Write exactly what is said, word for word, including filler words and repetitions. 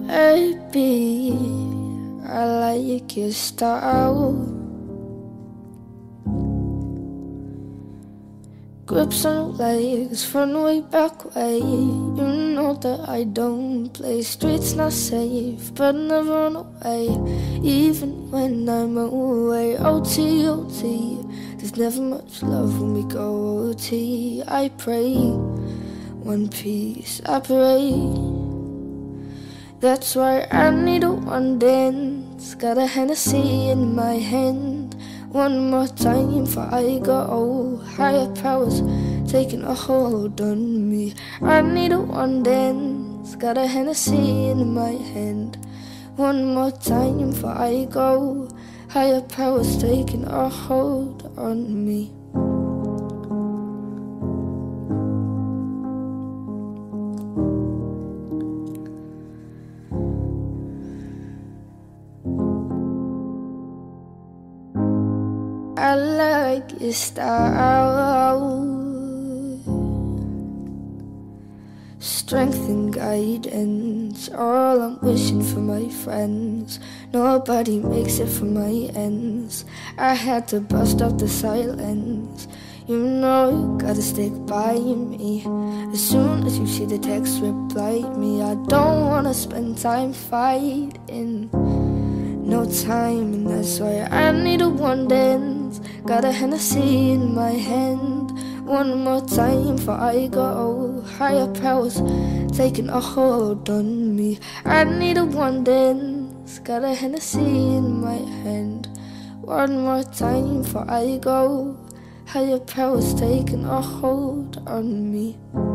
Baby, I like your style. Grips on legs, front way, back way. You know that I don't play. Streets not safe, but never run away. Even when I'm away. O T, O T, there's never much love when we go O T. I pray, one piece, I pray. That's why I need a one dance. Got a Hennessy in my hand. One more time before I go. Higher powers taking a hold on me. I need a one dance. Got a Hennessy in my hand. One more time before I go. Higher powers taking a hold on me. I like your style. Strength and guidance, all I'm wishing for my friends. Nobody makes it from my ends. I had to bust up the silence. You know you gotta stick by me. As soon as you see the text, reply me. I don't wanna spend time fighting. No time, and that's why I need a one dance. Got a Hennessy in my hand. One more time before I go. Higher powers taking a hold on me. I need a one dance. Got a Hennessy in my hand. One more time before I go. Higher powers taking a hold on me.